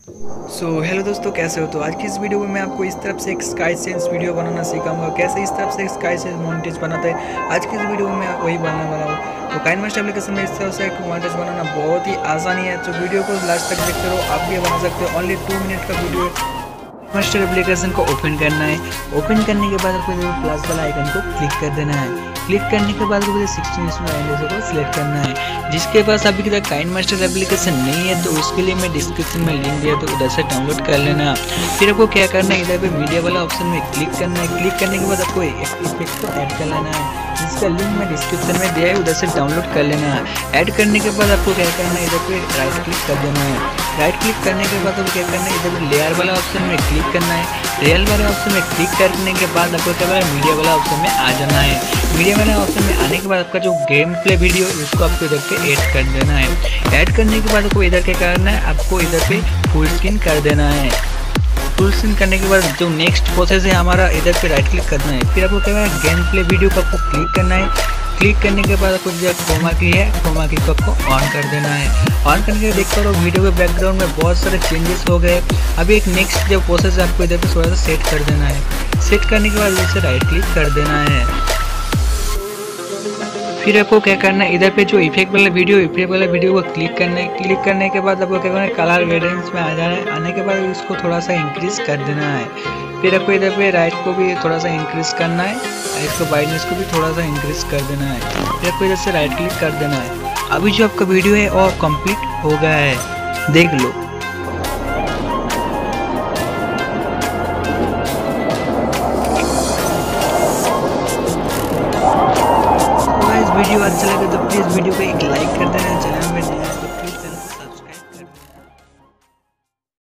Hello दोस्तों, कैसे हो। तो आज की इस वीडियो में मैं आपको इस तरफ से एक स्काई सेंस वीडियो बनाना सिखाऊंगा, कैसे इस तरफ से एक स्काई सेंस मॉन्टेज बनाता है। आज की इस वीडियो में मैं वही बनाने वाला हूँ। तो काइनमास्टर एप्लीकेशन में इस तरह से एक मॉन्टेज बनाना बहुत ही आसानी है। तो वीडियो को लास्ट तक देखते रहो, आप भी बना सकते हो। ओनली 2 मिनट का वीडियो है। काइनमास्टर एप्लीकेशन को ओपन करना है। ओपन करने के बाद आपको प्लस वाला आइकन को क्लिक कर देना है। क्लिक करने के बाद आपको 16:9 को सिलेक्ट करना है। जिसके पास अभी तक काइनमास्टर एप्लीकेशन नहीं है तो उसके लिए मैं डिस्क्रिप्शन में लिंक दिया, तो उधर से डाउनलोड कर लेना। फिर आपको क्या करना है, इधर पे मीडिया वाला ऑप्शन में क्लिक करना है। क्लिक करने के बाद आपको एक इफेक्ट को ऐड कर लेना है, जिसका लिंक मैं डिस्क्रिप्शन में दिया है, उधर से डाउनलोड कर लेना है। ऐड करने के बाद आपको क्या करना है, इधर पे राइट क्लिक कर देना है। राइट क्लिक करने के बाद आपको क्या करना है, इधर पे लेयर वाला ऑप्शन में क्लिक करना है। रियल वाले ऑप्शन में क्लिक करने के बाद आपको क्या करना है, मीडिया वाला ऑप्शन में आ जाना है। मीडिया वाला ऑप्शन में आने के बाद आपका जो गेम प्ले वीडियो उसको आपको इधर पे ऐड कर देना है। ऐड करने के बाद आपको इधर क्या करना है, आपको इधर पे फुल स्क्रीन कर देना है। फुल स्क्रीन करने के बाद जो नेक्स्ट प्रोसेस है हमारा, इधर पे राइट क्लिक करना है। फिर आपको क्या करना है, गेम प्ले वीडियो को आपको क्लिक करना है। क्लिक करने के बाद आपको जो क्रोमा की है, क्रोमा की को आपको ऑन कर देना है। ऑन करने के देख करो वीडियो के बैकग्राउंड में बहुत सारे चेंजेस हो गए। अभी एक नेक्स्ट जो प्रोसेस है, आपको इधर पे थोड़ा सा सेट कर देना है। सेट करने के बाद इधर से राइट क्लिक कर देना है। फिर आपको क्या करना है, इधर पे जो इफेक्ट वाला वीडियो को क्लिक करना है। क्लिक करने के बाद आपको क्या करना है, कलर ग्रेडियंट्स में आ जाना है। आने के बाद इसको थोड़ा सा इंक्रीज कर देना है। फिर आपको इधर पे राइट को भी थोड़ा सा इंक्रीज करना है, इसको ब्राइटनेस को भी थोड़ा सा इंक्रीज कर देना है। फिर आपको इधर से राइट क्लिक कर देना है। अभी जो आपका वीडियो है वो कंप्लीट हो गया है, देख लो।